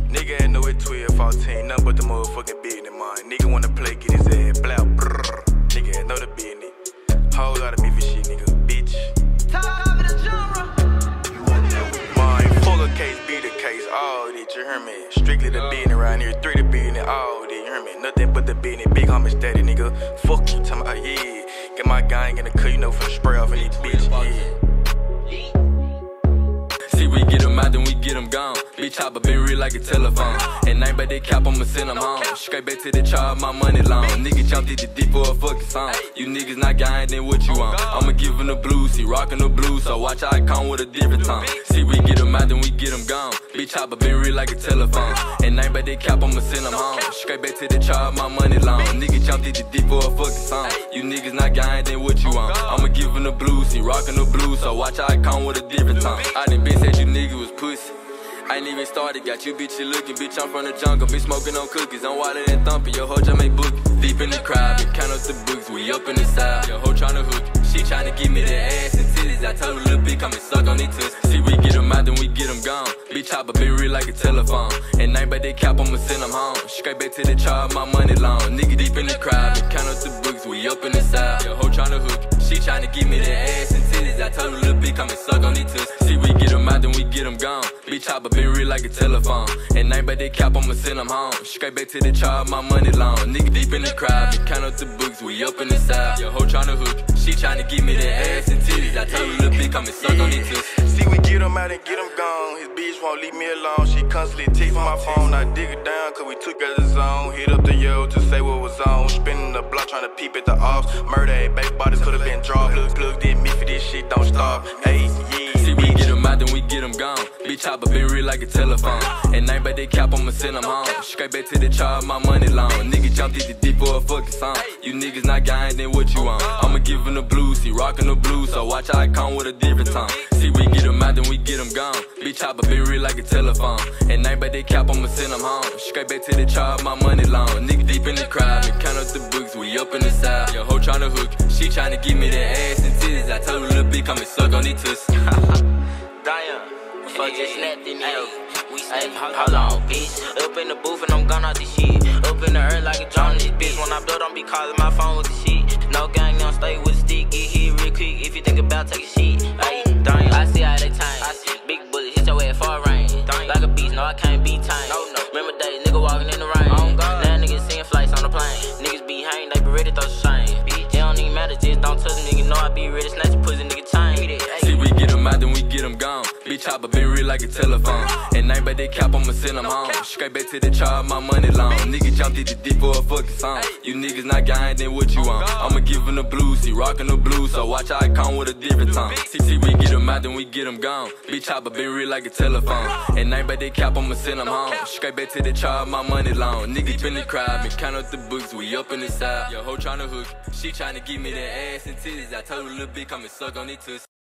Nigga ain't know it 12, 14, nothing but the motherfucking business, man. Nigga wanna play, get his ass blow, brrr. Nigga ain't know the business. Hoes out of me for shit, nigga, bitch. Top of the genre. Man, full of case, be the case, all this, you hear me? Strictly the business around here, 3 the business, all this, you hear me? Nothing but the business, big homie steady, nigga. Fuck you, tell me, yeah. Get my gang in the cut, you know, for the spray off in this bitch, yeah. See, we get them out, then we get them gone. Bitch, chopper been real like a telephone. And ain't but they cap, I'ma send them home. Straight back to the chart, my money long. Nigga jumped in the deep for a fucking song. You niggas not gang, then what you want? I'ma give them the blues, see, rockin' the blues. So watch how I come with a different tone. See, we get them out, then we get them gone. Bitch, chopper been real like a telephone. And ain't but they cap, I'ma send them home. Straight back to the chart, my money long. Nigga jumped in the deep for a fucking song. You niggas not gang, then what you want? I'ma give them the blues, see, rockin' the blues. So watch how I come with a different tone. I done been said you niggas was pussy. I ain't even started, got you bitch, you looking, bitch, I'm from the jungle, bitch, smoking on cookies, I'm wildin' and thumping, your hoe just make bookies. Deep in the crowd, bitch, count up the books, we up in the side, your hoe tryna hook it. She tryna give me the ass and titties, I told her little bitch, come and suck on these tits. See, we get them out, then we get them gone. Bitch, chopper been real like a telephone. And ain't but they cap, I'ma send them home. Straight back to the chart, my money long. Nigga deep in the crowd, bitch, count up the books, we up in the side, your hoe tryna hook it. She tryna give me the ass and titties, I told her little bitch, come and suck on these tits. See, we get them out, then we get them gone. Bitch, chopper been real like a telephone. And ain't but they cap, I'ma send them home. Straight back to the chart, my money long. Nigga deep in the crowd, bitch, count up the books, we up in the side. Your hoe tryna hook it. She tryna give me the ass and titties, I told her little bitch, come and suck on these tits. See, we get him out and get him gone. His bitch won't leave me alone. She constantly text my phone. I dig it down, cause we took out the zone. Hit up the yo to say what was on. Spinning the block, tryna peep at the ops. Murder, a back bodies could've been dropped. Plug did me for this shit, don't stop. Hey, yeah. See, we get them out, then we get them gone. Bitch, chopper been real like a telephone. And ain't but they cap, I'ma send them home. Straight back to the chart, my money long. Nigga jumped in the deep for a fucking song. You niggas not gang, then what you want? I'ma give them the blues, see, rockin' the blues. So watch how I come with a different tone. See, we get them out, then we get them gone. Bitch, chopper been real like a telephone. And ain't but they cap, I'ma send them home. Straight back to the chart, my money long. Nigga deep in the crowd, and count up the books, we up in the side. Your hoe tryna hook it. She tryna give me the ass and titties. I told her little bitch, come and suck on these tits. Damn. Fuck just snapped in here. We snapped, hold on, bitch. Up in the booth and I'm gone out this shit. Up in the earth like a drone, this bitch. When I blow, don't be calling my phone with the shit. No gang, don't stay with the stick. Get hit real quick if you think about taking shit. Ay, damn. I see how they time. I see big bullet, hit your ass for a rain. Like a beast, no, I can't be tamed. No. Remember days, nigga walking in the rain. Now niggas seeing flights on the plane. Niggas be hanging, they be ready to throw shame. It don't even matter, just don't touch me, nigga. Know I be ready to snatch a pussy, nigga chain. See, we get them out, then we get them gone. Bitch, chopper been real like a telephone. And ain't but they cap, I'ma send them home. Straight back to the chart, my money long. Nigga jumped in the deep for a fucking song. You niggas not gang, then what you want? I'ma give them the blues, see, rockin' the blues. So watch how I come with a different tone. See, we get them out, then we get them gone. Bitch, chopper been real like a telephone. And ain't but they cap, I'ma send them home. Straight back to the chart, my money long. Nigga deep in the crowd, and count up the books, we up in the side. Your hoe tryna hook, she tryna give me that ass and titties. I told her little bitch, come and suck on these tits.